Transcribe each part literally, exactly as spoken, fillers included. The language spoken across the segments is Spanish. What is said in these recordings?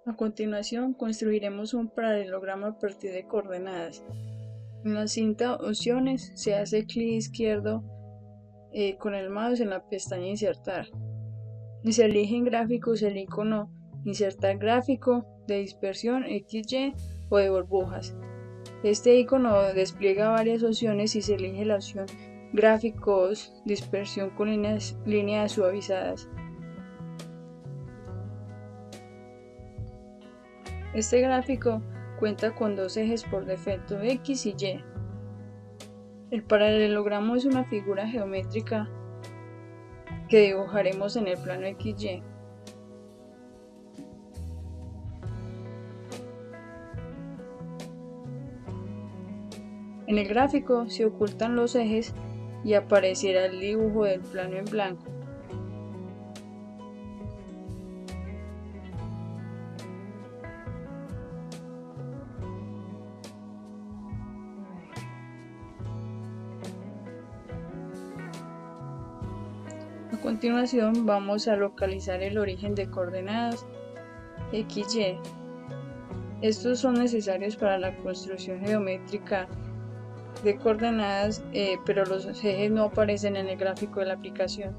A continuación, construiremos un paralelogramo a partir de coordenadas. En la cinta Opciones se hace clic izquierdo eh, con el mouse en la pestaña Insertar y se elige en Gráficos el icono Insertar gráfico de dispersión equis ye o de burbujas. Este icono despliega varias opciones y se elige la opción Gráficos dispersión con líneas, líneas suavizadas. Este gráfico cuenta con dos ejes por defecto, X y Y. El paralelogramo es una figura geométrica que dibujaremos en el plano equis ye. En el gráfico se ocultan los ejes y aparecerá el dibujo del plano en blanco. A continuación vamos a localizar el origen de coordenadas equis ye. Estos son necesarios para la construcción geométrica de coordenadas, eh, pero los ejes no aparecen en el gráfico de la aplicación.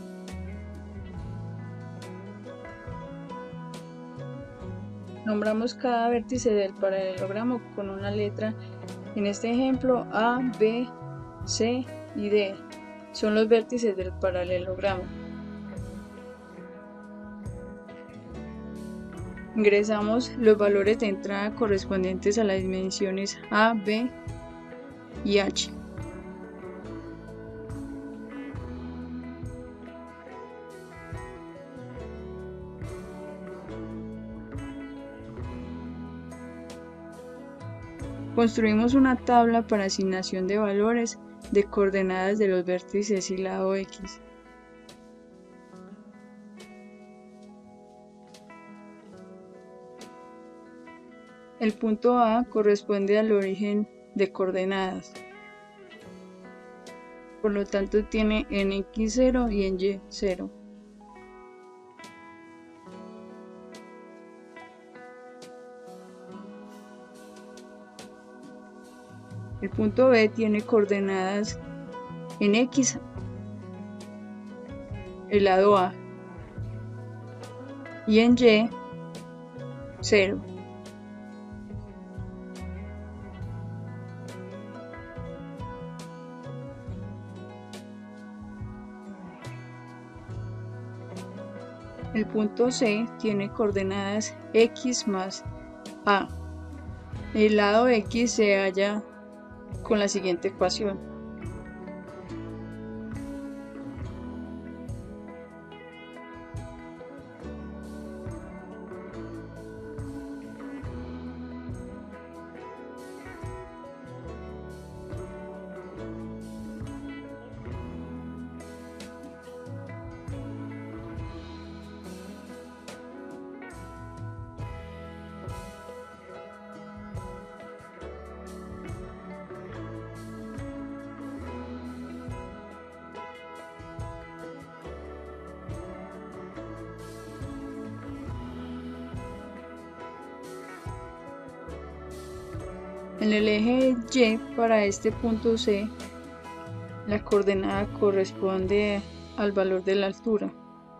Nombramos cada vértice del paralelogramo con una letra, en este ejemplo A, B, C y D son los vértices del paralelogramo. Ingresamos los valores de entrada correspondientes a las dimensiones A, B y H. Construimos una tabla para asignación de valores de coordenadas de los vértices y lado X. El punto A corresponde al origen de coordenadas, por lo tanto tiene en equis cero y en Y cero. El punto B tiene coordenadas en X, el lado A, y en Y, cero. El punto C tiene coordenadas X más A. El lado X se halla con la siguiente ecuación. En el eje Y para este punto C, la coordenada corresponde al valor de la altura.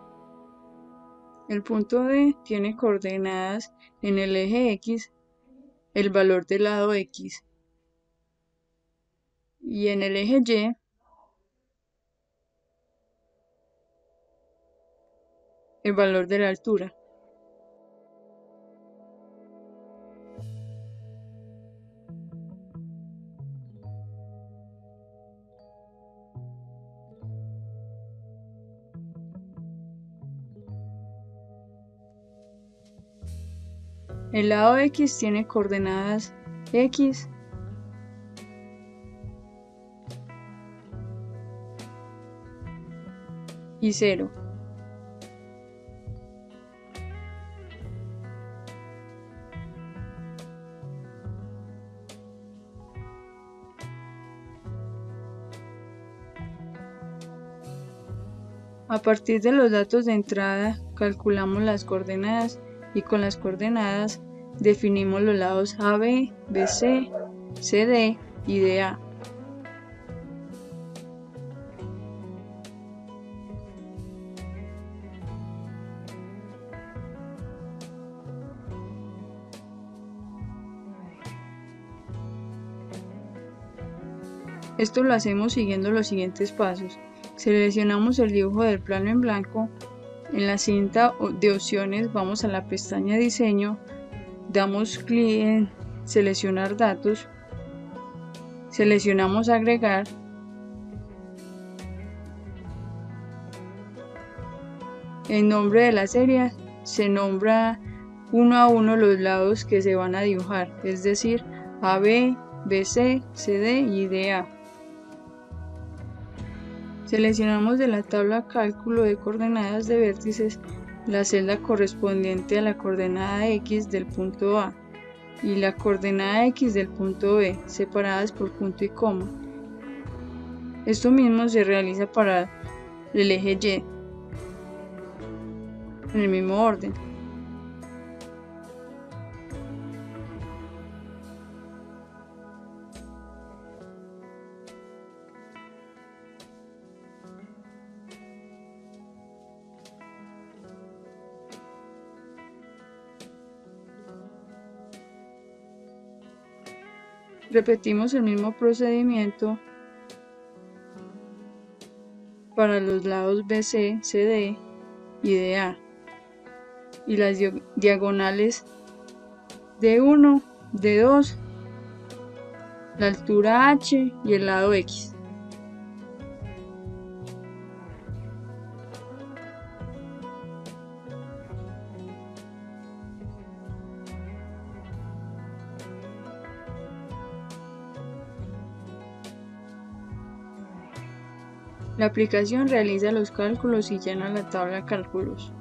El punto D tiene coordenadas en el eje X, el valor del lado X, y en el eje Y, el valor de la altura. El lado X tiene coordenadas X y cero. A partir de los datos de entrada, calculamos las coordenadas y con las coordenadas definimos los lados A B, B C, C D y D A. Esto lo hacemos siguiendo los siguientes pasos. Seleccionamos el dibujo del plano en blanco. En la cinta de opciones vamos a la pestaña Diseño, damos clic en Seleccionar datos, seleccionamos Agregar, en nombre de la serie se nombra uno a uno los lados que se van a dibujar, es decir, A B, B C, C D y D A. Seleccionamos de la tabla Cálculo de coordenadas de vértices la celda correspondiente a la coordenada X del punto A y la coordenada X del punto B, separadas por punto y coma. Esto mismo se realiza para el eje Y, en el mismo orden. Repetimos el mismo procedimiento para los lados B C, C D y D A y las diagonales D uno, D dos, la altura H y el lado X. La aplicación realiza los cálculos y llena la tabla Cálculos.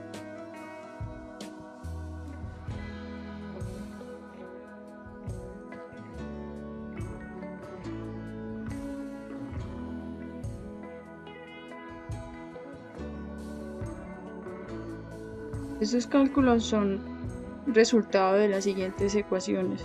Estos cálculos son resultado de las siguientes ecuaciones.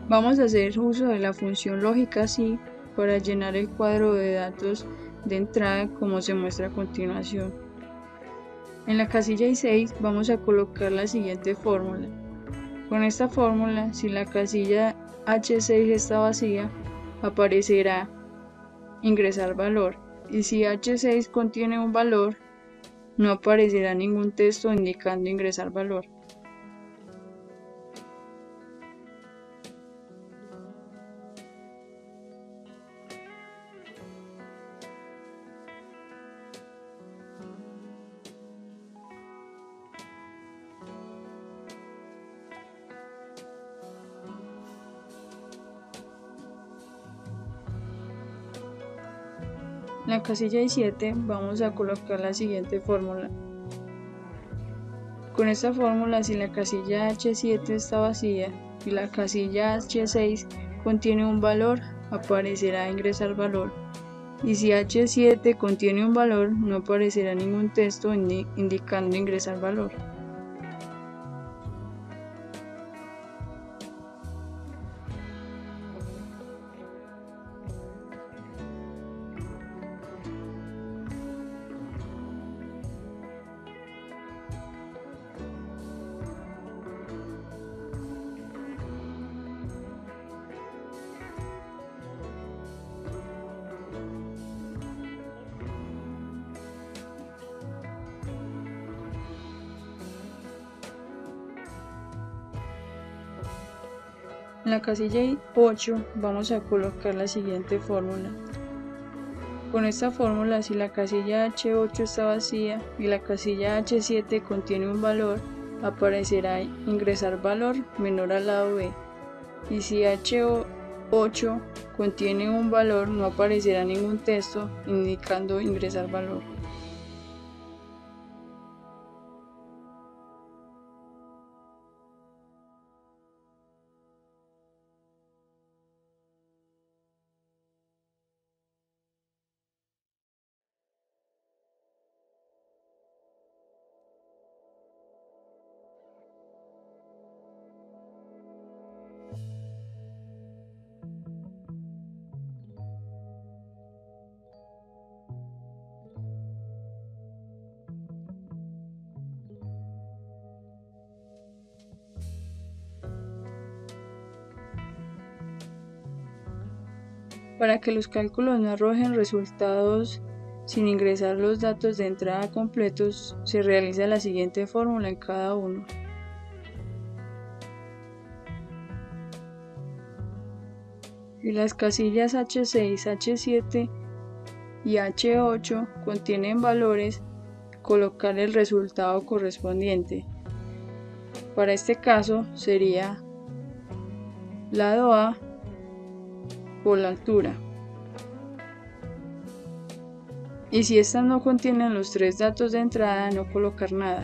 Vamos a hacer uso de la función lógica si para llenar el cuadro de datos de entrada como se muestra a continuación. En la casilla I seis vamos a colocar la siguiente fórmula. Con esta fórmula, si la casilla H seis está vacía, aparecerá ingresar valor, y si H seis contiene un valor, no aparecerá ningún texto indicando ingresar valor. En la casilla I siete vamos a colocar la siguiente fórmula. Con esta fórmula, si la casilla H siete está vacía y la casilla H seis contiene un valor, aparecerá ingresar valor, y si H siete contiene un valor, no aparecerá ningún texto indi- indicando ingresar valor. En la casilla ocho vamos a colocar la siguiente fórmula. Con esta fórmula, si la casilla H ocho está vacía y la casilla H siete contiene un valor, aparecerá ingresar valor menor al lado B, y si H ocho contiene un valor, no aparecerá ningún texto indicando ingresar valor. Para que los cálculos no arrojen resultados sin ingresar los datos de entrada completos, se realiza la siguiente fórmula en cada uno. Si las casillas H seis, H siete y H ocho contienen valores, colocar el resultado correspondiente. Para este caso sería lado A por la altura. Y si estas no contienen los tres datos de entrada, no colocar nada.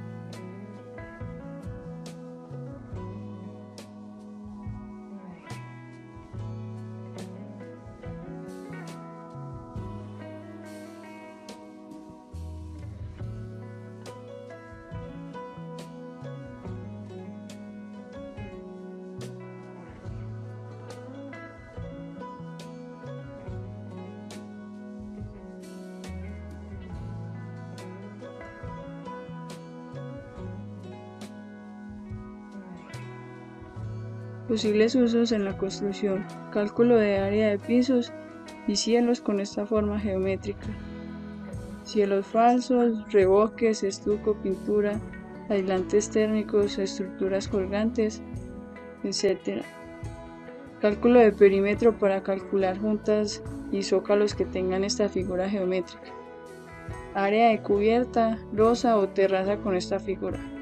Posibles usos en la construcción: cálculo de área de pisos y cielos con esta forma geométrica, cielos falsos, revoques, estuco, pintura, aislantes térmicos, estructuras colgantes, etcétera. Cálculo de perímetro para calcular juntas y zócalos que tengan esta figura geométrica. Área de cubierta, losa o terraza con esta figura.